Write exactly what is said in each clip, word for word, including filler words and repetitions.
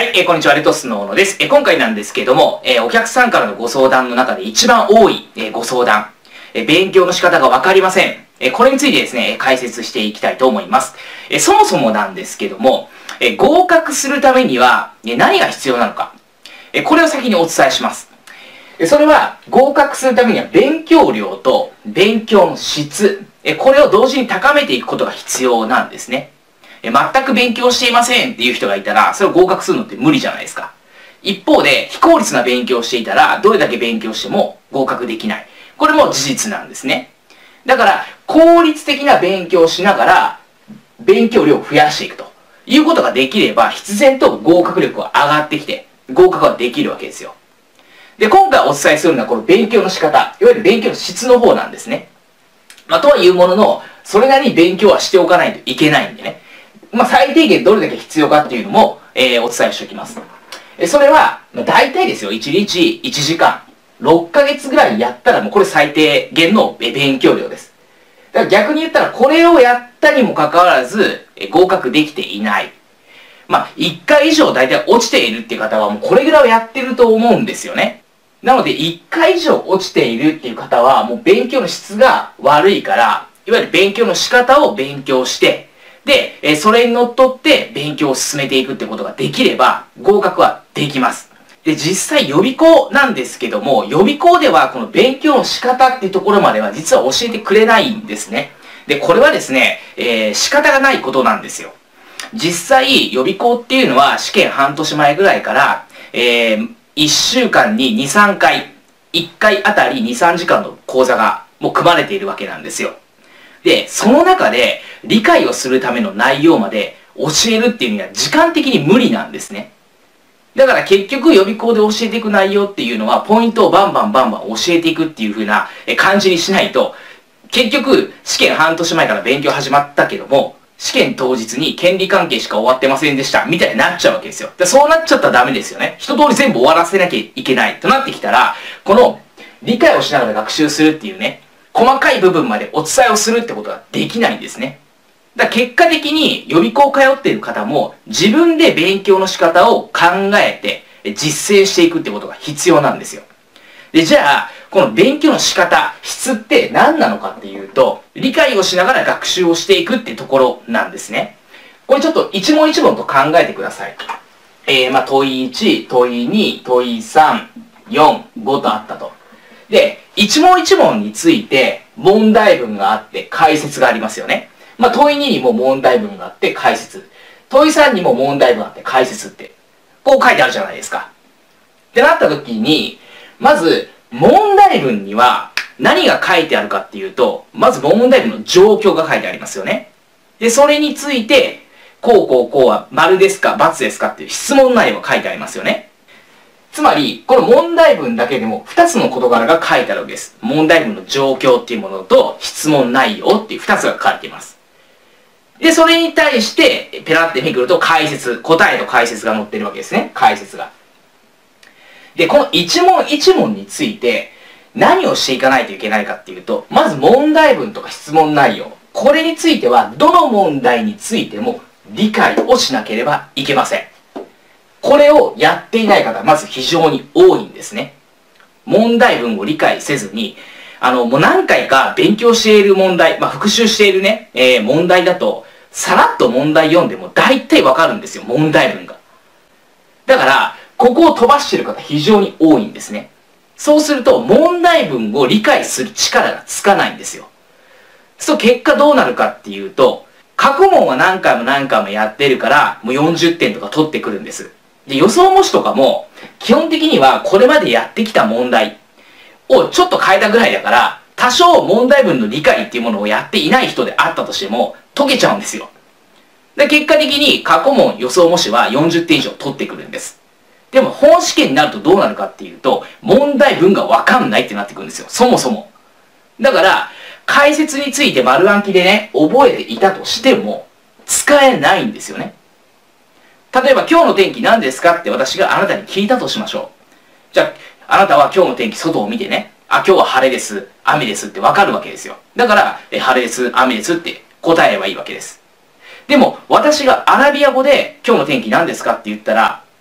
はい、えー、こんにちは、レトスの小野です。えー、今回なんですけども、えー、お客さんからのご相談の中で一番多い、えー、ご相談、えー、勉強の仕方がわかりません。えー、これについてですね、解説していきたいと思います。えー、そもそもなんですけども、えー、合格するためには、えー、何が必要なのか、えー、これを先にお伝えします。えー、それは、合格するためには勉強量と勉強の質、えー、これを同時に高めていくことが必要なんですね。全く勉強していませんっていう人がいたら、それを合格するのって無理じゃないですか。一方で、非効率な勉強をしていたら、どれだけ勉強しても合格できない。これも事実なんですね。だから、効率的な勉強をしながら、勉強量を増やしていくということができれば、必然と合格力は上がってきて、合格はできるわけですよ。で、今回お伝えするのは、この勉強の仕方、いわゆる勉強の質の方なんですね。まあ、とはいうものの、それなりに勉強はしておかないといけないんでね。まあ、最低限どれだけ必要かっていうのも、えー、お伝えしておきます。えそれは、まあ、大体ですよ、いちにちいちじかん、ろっかげつぐらいやったらもうこれ最低限の勉強量です。だから逆に言ったら、これをやったにもかかわらず、え合格できていない。まあ、いっかい以上大体落ちているっていう方はもうこれぐらいをやってると思うんですよね。なので、いっかい以上落ちているっていう方は、もう勉強の質が悪いから、いわゆる勉強の仕方を勉強して、で、えそれにのっとって勉強を進めていくってことができれば、合格はできます。で、実際予備校なんですけども、予備校ではこの勉強の仕方っていうところまでは実は教えてくれないんですね。で、これはですね、えー、仕方がないことなんですよ。実際、予備校っていうのは試験半年前ぐらいから、えー、いっしゅうかんにに、さんかい、いっかいあたりに、さんじかんの講座がもう組まれているわけなんですよ。で、その中で理解をするための内容まで教えるっていうには時間的に無理なんですね。だから結局予備校で教えていく内容っていうのはポイントをバンバンバンバン教えていくっていう風な感じにしないと、結局試験半年前から勉強始まったけども、試験当日に権利関係しか終わってませんでしたみたいになっちゃうわけですよ。でそうなっちゃったらダメですよね。一通り全部終わらせなきゃいけないとなってきたら、この理解をしながら学習するっていうね、細かい部分までお伝えをするってことができないんですね。だから結果的に予備校通っている方も自分で勉強の仕方を考えて実践していくってことが必要なんですよ。で、じゃあ、この勉強の仕方、質って何なのかっていうと、理解をしながら学習をしていくってところなんですね。これちょっと一問一問と考えてください。えー、まあ問いいち、問いに、問いさん、よん、ごとあったと。で、一問一問について問題文があって解説がありますよね。まあ、問いににも問題文があって解説。問いさんにも問題文があって解説って、こう書いてあるじゃないですか。ってなった時に、まず問題文には何が書いてあるかっていうと、まず問題文の状況が書いてありますよね。で、それについて、こうこうこうは丸ですか×ですかっていう質問内容が書いてありますよね。つまり、この問題文だけでもふたつの事柄が書いてあるわけです。問題文の状況っていうものと質問内容っていうふたつが書かれています。で、それに対して、ペラってめくると解説、答えと解説が載ってるわけですね。解説が。で、この一問一問について何をしていかないといけないかっていうと、まず問題文とか質問内容。これについては、どの問題についても理解をしなければいけません。これをやっていない方はまず非常に多いんですね。問題文を理解せずに、あの、もう何回か勉強している問題、まあ、復習しているね、えー、問題だと、さらっと問題読んでも大体わかるんですよ、問題文が。だから、ここを飛ばしている方非常に多いんですね。そうすると、問題文を理解する力がつかないんですよ。そう、結果どうなるかっていうと、過去問は何回も何回もやってるから、もうよんじゅってんとか取ってくるんです。で、予想模試とかも、基本的にはこれまでやってきた問題をちょっと変えたぐらいだから、多少問題文の理解っていうものをやっていない人であったとしても、解けちゃうんですよ。で、結果的に過去問予想模試はよんじゅってん以上取ってくるんです。でも本試験になるとどうなるかっていうと、問題文がわかんないってなってくるんですよ。そもそも。だから、解説について丸暗記でね、覚えていたとしても、使えないんですよね。例えば今日の天気何ですかって私があなたに聞いたとしましょう。じゃあ、あなたは今日の天気外を見てね、あ、今日は晴れです、雨ですってわかるわけですよ。だから、え晴れです、雨ですって答えればいいわけです。でも、私がアラビア語で今日の天気何ですかって言ったら、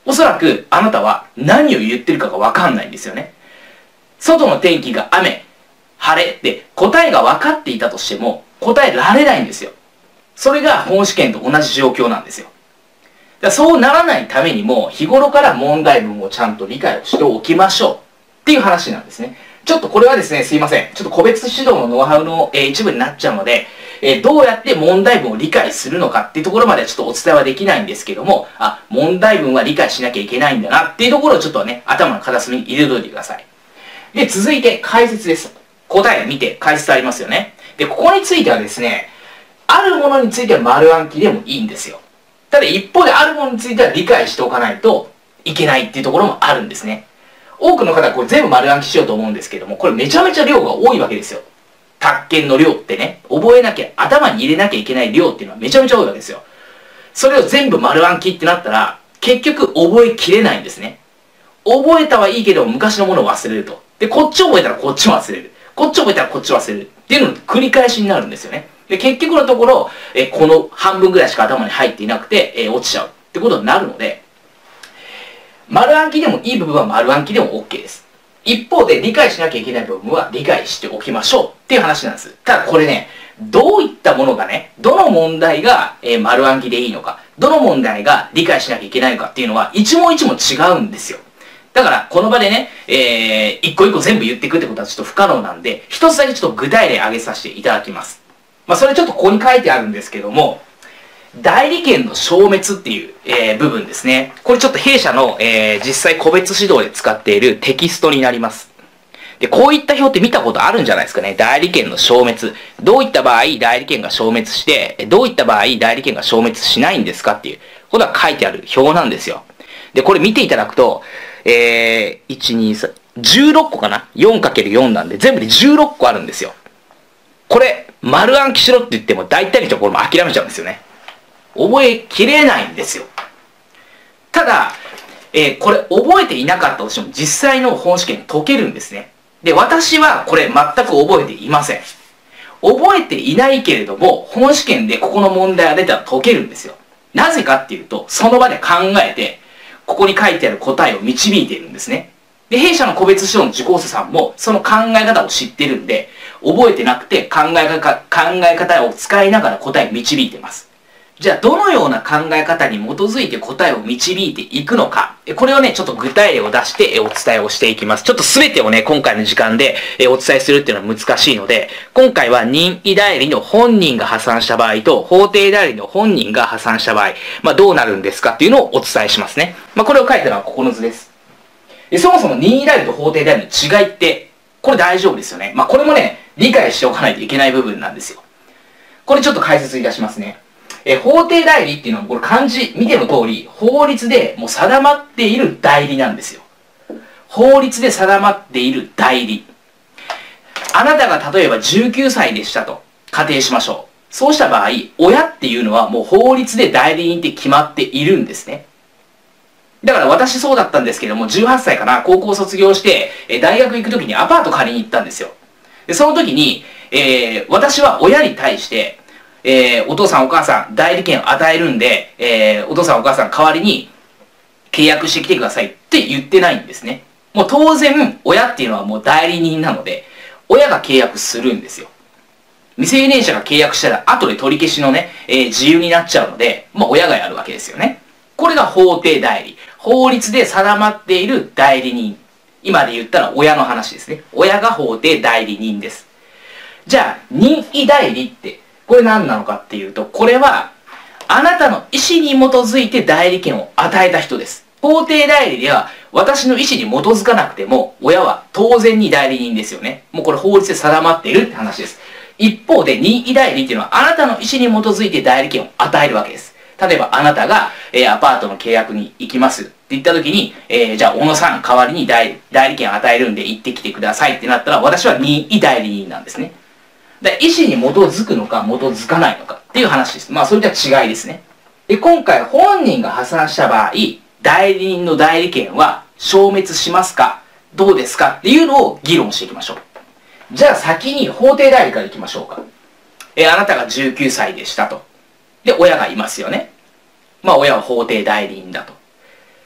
おそらくあなたは何を言ってるかがわかんないんですよね。外の天気が雨、晴れって答えが分かっていたとしても答えられないんですよ。それが本試験と同じ状況なんですよ。だからそうならないためにも日頃から問題文をちゃんと理解をしておきましょうっていう話なんですね。ちょっとこれはですね、すいません。ちょっと個別指導のノウハウの、えー、一部になっちゃうので、えー、どうやって問題文を理解するのかっていうところまではちょっとお伝えはできないんですけども、あ、問題文は理解しなきゃいけないんだなっていうところをちょっとね、頭の片隅に入れといてください。で、続いて解説です。答えを見て解説ありますよね。で、ここについてはですね、あるものについては丸暗記でもいいんですよ。ただ一方であるものについては理解しておかないといけないっていうところもあるんですね。多くの方はこれ全部丸暗記しようと思うんですけども、これめちゃめちゃ量が多いわけですよ。宅建の量ってね、覚えなきゃ、頭に入れなきゃいけない量っていうのはめちゃめちゃ多いわけですよ。それを全部丸暗記ってなったら、結局覚えきれないんですね。覚えたはいいけど昔のものを忘れると。で、こっち覚えたらこっちも忘れる。こっち覚えたらこっち忘れる。っていうのの繰り返しになるんですよね。で、結局のところ、えこの半分ぐらいしか頭に入っていなくて、え落ちちゃうってことになるので、丸暗記でもいい部分は丸暗記でも OK です。一方で理解しなきゃいけない部分は理解しておきましょうっていう話なんです。ただこれね、どういったものがね、どの問題が、えー、丸暗記でいいのか、どの問題が理解しなきゃいけないのかっていうのは一問一問違うんですよ。だからこの場でね、えー、一個一個全部言っていくってことはちょっと不可能なんで、一つだけちょっと具体例挙げさせていただきます。まあそれちょっとここに書いてあるんですけども、代理権の消滅っていう、えー、部分ですね。これちょっと弊社の、えー、実際個別指導で使っているテキストになります。で、こういった表って見たことあるんじゃないですかね。代理権の消滅。どういった場合代理権が消滅して、どういった場合代理権が消滅しないんですかっていうことが書いてある表なんですよ。で、これ見ていただくと、えー、いち、に、さん、じゅうろっこかな ?よんかけるよん なんで全部でじゅうろっこあるんですよ。これ、丸暗記しろって言っても大体の人はこれも諦めちゃうんですよね。覚えきれないんですよ。ただ、えー、これ覚えていなかったとしても実際の本試験解けるんですね。で、私はこれ全く覚えていません。覚えていないけれども、本試験でここの問題が出たら解けるんですよ。なぜかっていうと、その場で考えて、ここに書いてある答えを導いているんですね。で、弊社の個別指導の受講生さんもその考え方を知ってるんで、覚えてなくて考え方、考え方を使いながら答えを導いてます。じゃあ、どのような考え方に基づいて答えを導いていくのか。これをね、ちょっと具体例を出してお伝えをしていきます。ちょっと全てをね、今回の時間でお伝えするっていうのは難しいので、今回は任意代理の本人が破産した場合と、法定代理の本人が破産した場合、まあどうなるんですかっていうのをお伝えしますね。まあこれを書いたのはここの図です。でそもそも任意代理と法定代理の違いって、これ大丈夫ですよね。まあこれもね、理解しておかないといけない部分なんですよ。これちょっと解説いたしますね。え、法定代理っていうのは、これ漢字見ての通り、法律でもう定まっている代理なんですよ。法律で定まっている代理。あなたが例えばじゅうきゅうさいでしたと仮定しましょう。そうした場合、親っていうのはもう法律で代理人って決まっているんですね。だから私そうだったんですけども、じゅうはっさいかな、高校卒業して、え大学行く時にアパート借りに行ったんですよ。で、その時に、えー、私は親に対して、えー、お父さんお母さん代理権を与えるんで、えー、お父さんお母さん代わりに契約してきてくださいって言ってないんですね。もう当然親っていうのはもう代理人なので親が契約するんですよ。未成年者が契約したら後で取り消しのね、えー、自由になっちゃうので、まあ親がやるわけですよね。これが法定代理。法律で定まっている代理人。今で言ったら親の話ですね。親が法定代理人です。じゃあ任意代理ってこれ何なのかっていうと、これはあなたの意思に基づいて代理権を与えた人です。法定代理では私の意思に基づかなくても親は当然に代理人ですよね。もうこれ法律で定まっているって話です。一方で任意代理っていうのはあなたの意思に基づいて代理権を与えるわけです。例えばあなたが、えー、アパートの契約に行きますって言った時に、えー、じゃあ小野さん代わりに代代理権を与えるんで行ってきてくださいってなったら私は任意代理人なんですね。だ意思に基づくのか基づかないのかっていう話です。まあそれでは違いですね。で、今回本人が破産した場合、代理人の代理権は消滅しますかどうですかっていうのを議論していきましょう。じゃあ先に法定代理からいきましょうか。え、あなたがじゅうきゅうさいでしたと。で、親がいますよね。まあ親は法定代理人だと。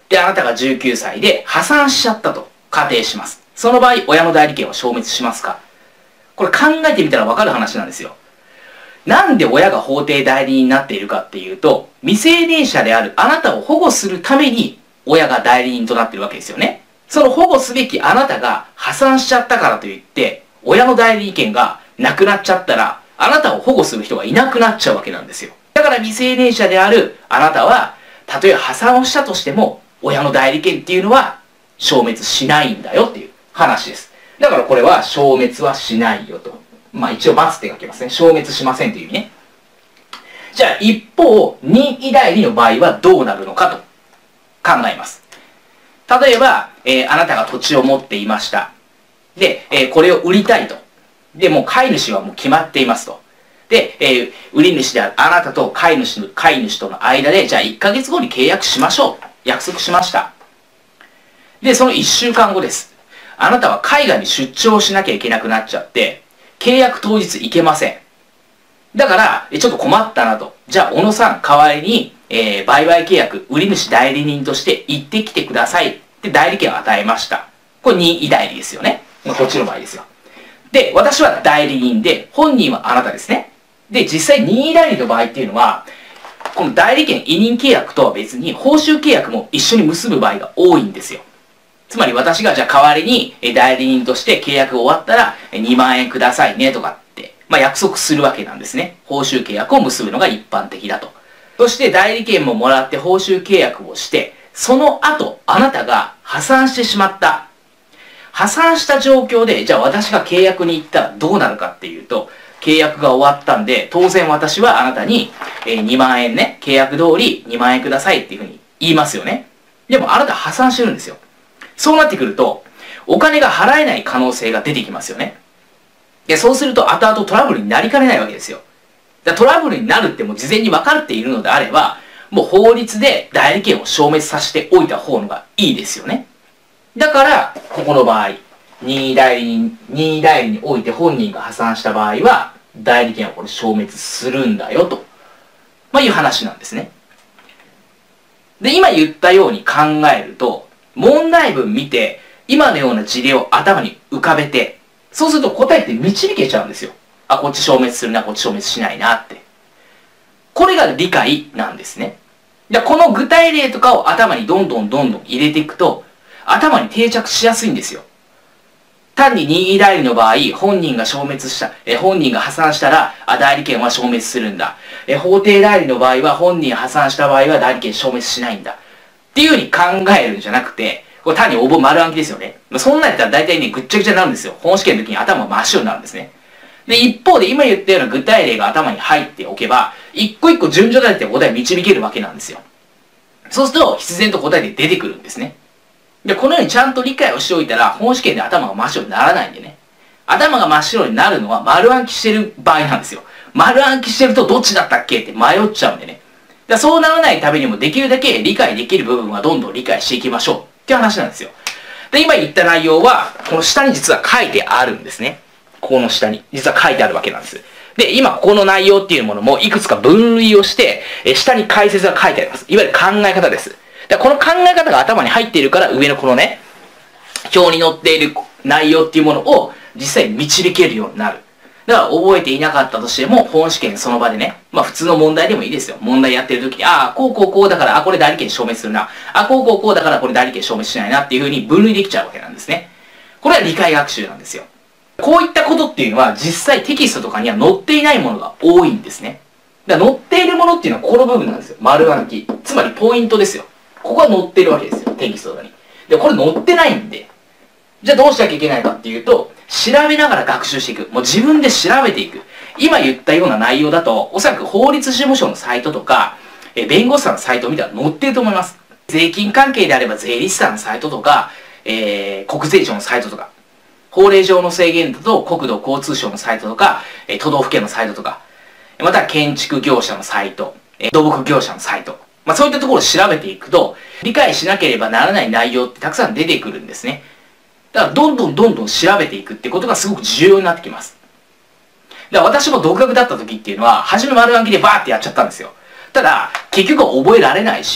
で、あなたがじゅうきゅうさいで破産しちゃったと仮定します。その場合、親の代理権は消滅しますか？これ考えてみたらわかる話なんですよ。なんで親が法定代理人になっているかっていうと、未成年者であるあなたを保護するために親が代理人となっているわけですよね。その保護すべきあなたが破産しちゃったからといって、親の代理権がなくなっちゃったら、あなたを保護する人がいなくなっちゃうわけなんですよ。だから未成年者であるあなたは、たとえ破産をしたとしても、親の代理権っていうのは消滅しないんだよっていう話です。だからこれは消滅はしないよと。まあ一応×って書きますね。消滅しませんという意味ね。じゃあ一方、任意代理の場合はどうなるのかと考えます。例えば、えー、あなたが土地を持っていました。で、えー、これを売りたいと。で、もう飼い主はもう決まっていますと。で、えー、売り主であるあなたと飼い主の、飼い主との間で、じゃあいっかげつごに契約しましょう。約束しました。で、そのいっしゅうかんごです。あなたは海外に出張しなきゃいけなくなっちゃって、契約当日行けません。だから、ちょっと困ったなと。じゃあ、小野さん、代わりに、えー、売買契約、売り主代理人として行ってきてくださいって代理権を与えました。これ任意代理ですよね。こっちの場合ですよ。で、私は代理人で、本人はあなたですね。で、実際任意代理の場合っていうのは、この代理権委任契約とは別に報酬契約も一緒に結ぶ場合が多いんですよ。つまり私がじゃあ代わりに代理人として契約が終わったらにまんえんくださいねとかって、まあ、約束するわけなんですね。報酬契約を結ぶのが一般的だと。そして代理権ももらって報酬契約をして、その後あなたが破産してしまった。破産した状況で、じゃあ私が契約に行ったらどうなるかっていうと、契約が終わったんで、当然私はあなたににまんえんね、契約通りにまんえんくださいっていうふうに言いますよね。でもあなた破産してるんですよ。そうなってくると、お金が払えない可能性が出てきますよね。で、そうすると後々トラブルになりかねないわけですよ。だトラブルになるってもう事前に分かっているのであれば、もう法律で代理権を消滅させておいた方のがいいですよね。だから、ここの場合、任意代理人、任意代理において本人が破産した場合は、代理権をこれ消滅するんだよと、まあ、いう話なんですね。で、今言ったように考えると、問題文見て、今のような事例を頭に浮かべて、そうすると答えって導けちゃうんですよ。あ、こっち消滅するな、こっち消滅しないなって。これが理解なんですね。で、この具体例とかを頭にどんどんどんどん入れていくと、頭に定着しやすいんですよ。単に任意代理の場合、本人が消滅した、え本人が破産したら、あ、代理権は消滅するんだ。え法定代理の場合は、本人破産した場合は代理権消滅しないんだ。っていうふうに考えるんじゃなくて、これ単に応募丸暗記ですよね。そんなんやったら大体ね、ぐっちゃぐちゃになるんですよ。本試験の時に頭真っ白になるんですね。で、一方で今言ったような具体例が頭に入っておけば、一個一個順序立てて答え導けるわけなんですよ。そうすると、必然と答えで出てくるんですね。で、このようにちゃんと理解をしておいたら、本試験で頭が真っ白にならないんでね。頭が真っ白になるのは丸暗記してる場合なんですよ。丸暗記してるとどっちだったっけって迷っちゃうんでね。だそうならないためにもできるだけ理解できる部分はどんどん理解していきましょうっていう話なんですよ。で、今言った内容は、この下に実は書いてあるんですね。ここの下に。実は書いてあるわけなんです。で、今ここの内容っていうものもいくつか分類をして、え下に解説が書いてあります。いわゆる考え方です。でこの考え方が頭に入っているから上のこのね、表に載っている内容っていうものを実際に導けるようになる。だから覚えていなかったとしても、本試験その場でね、まあ普通の問題でもいいですよ。問題やってる時に、ああ、こうこうこうだから、あ、これ代理権消滅するな。あ、こうこうこうだからこれ代理権消滅しないなっていう風に分類できちゃうわけなんですね。これは理解学習なんですよ。こういったことっていうのは実際テキストとかには載っていないものが多いんですね。だから載っているものっていうのはこの部分なんですよ。丸暗記。つまりポイントですよ。ここは載ってるわけですよ。テキストとかに。で、これ載ってないんで、じゃあどうしなきゃいけないかっていうと、調べながら学習していく。もう自分で調べていく。今言ったような内容だと、おそらく法律事務所のサイトとか、え弁護士さんのサイトを見たら載ってると思います。税金関係であれば税理士さんのサイトとか、えー、国税庁のサイトとか、法令上の制限だと国土交通省のサイトとか、え都道府県のサイトとか、または建築業者のサイト、え土木業者のサイト。まあそういったところを調べていくと、理解しなければならない内容ってたくさん出てくるんですね。だからどんどんどんどん調べていくってことがすごく重要になってきます。だから私も独学だった時っていうのは、初め丸暗記でバーってやっちゃったんですよ。ただ、結局は覚えられないし、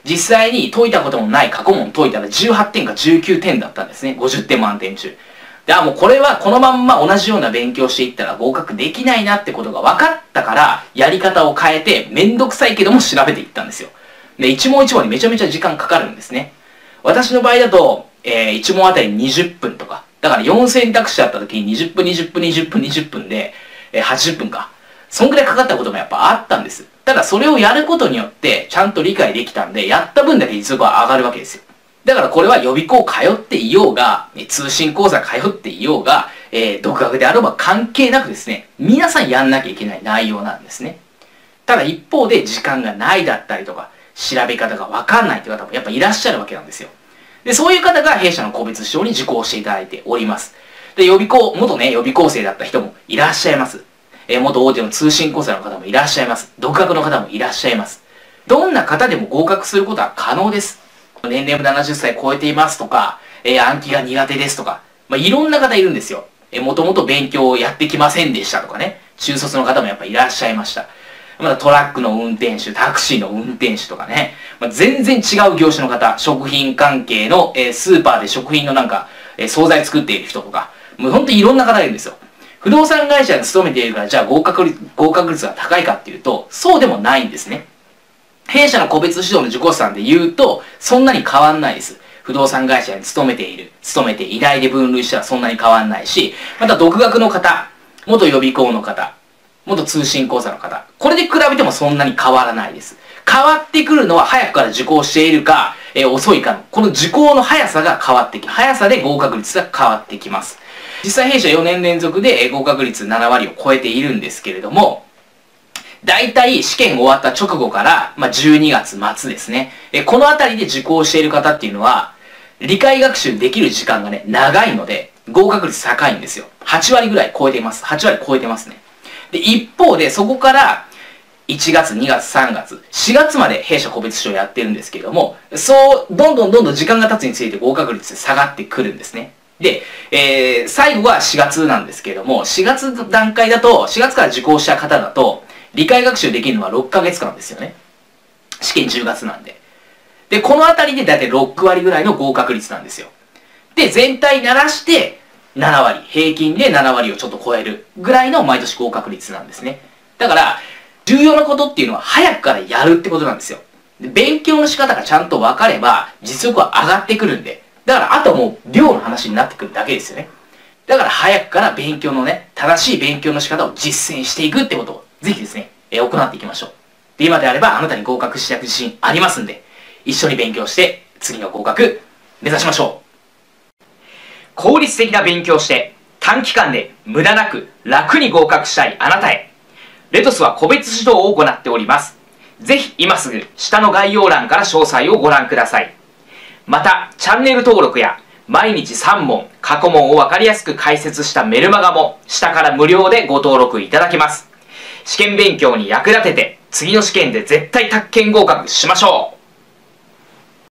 実際に解いたこともない過去問解いたらじゅうはってんかじゅうきゅうてんだったんですね。ごじゅってん満点中。で、あ、もうこれはこのまんま同じような勉強していったら合格できないなってことが分かったから、やり方を変えてめんどくさいけども調べていったんですよ。で、一問一問にめちゃめちゃ時間かかるんですね。私の場合だと、えー、いち問あたりにじゅっぷんとか。だからよん選択肢あった時ににじゅっぷん、にじゅっぷん、にじゅっぷん、にじゅっぷんで、えー、はちじゅっぷんか。そんぐらいかかったこともやっぱあったんです。ただそれをやることによってちゃんと理解できたんで、やった分だけ実力は上がるわけですよ。だからこれは予備校通っていようが、通信講座通っていようが、えー、独学であれば関係なくですね、皆さんやんなきゃいけない内容なんですね。ただ一方で時間がないだったりとか、調べ方がわかんないという方もやっぱいらっしゃるわけなんですよ。で、そういう方が弊社の個別指導に受講していただいております。で、予備校、元ね、予備校生だった人もいらっしゃいます。えー、元大手の通信講座の方もいらっしゃいます。独学の方もいらっしゃいます。どんな方でも合格することは可能です。年齢もななじゅっさい超えていますとか、えー、暗記が苦手ですとか、まあ、いろんな方いるんですよ。えー、もともと勉強をやってきませんでしたとかね、中卒の方もやっぱいらっしゃいました。またトラックの運転手、タクシーの運転手とかね、まあ、全然違う業種の方、食品関係の、えー、スーパーで食品のなんか、えー、惣菜作っている人とか、もうほんといろんな方がいるんですよ。不動産会社に勤めているから、じゃあ合格率、合格率が高いかっていうと、そうでもないんですね。弊社の個別指導の受講者さんで言うと、そんなに変わんないです。不動産会社に勤めている、勤めていないで分類したらそんなに変わんないし、また独学の方、元予備校の方、元通信講座の方、これで比べてもそんなに変わらないです。変わってくるのは早くから受講しているか、えー、遅いかの、この受講の速さが変わってき、速さで合格率が変わってきます。実際弊社よねん連続で合格率ななわりを超えているんですけれども、大体試験終わった直後から、まあ、じゅうにがつ末ですね。え、このあたりで受講している方っていうのは、理解学習できる時間がね、長いので、合格率高いんですよ。はちわりぐらい超えています。はちわり超えてますね。で、一方で、そこから、いちがつ、にがつ、さんがつ、しがつまで弊社個別指導やってるんですけれども、そう、どんどんどんどん時間が経つについて合格率下がってくるんですね。で、えー、最後はしがつなんですけれども、しがつの段階だと、しがつから受講した方だと、理解学習できるのはろっかげつかんですよね。試験じゅうがつなんで。で、このあたりでだいたいろくわりぐらいの合格率なんですよ。で、全体ならしてななわり、平均でななわりをちょっと超えるぐらいの毎年合格率なんですね。だから、重要なことっていうのは早くからやるってことなんですよ。で、勉強の仕方がちゃんと分かれば、実力は上がってくるんで。だから、あとはもう量の話になってくるだけですよね。だから、早くから勉強のね、正しい勉強の仕方を実践していくってことを、ぜひですね、えー、行っていきましょう。で、今であればあなたに合格していく自信ありますんで、一緒に勉強して次の合格目指しましょう。効率的な勉強をして短期間で無駄なく楽に合格したいあなたへ。レトスは個別指導を行っております。ぜひ今すぐ下の概要欄から詳細をご覧ください。また、チャンネル登録や毎日さんもん、過去問をわかりやすく解説したメルマガも下から無料でご登録いただけます。試験勉強に役立てて、次の試験で絶対宅建合格しましょう。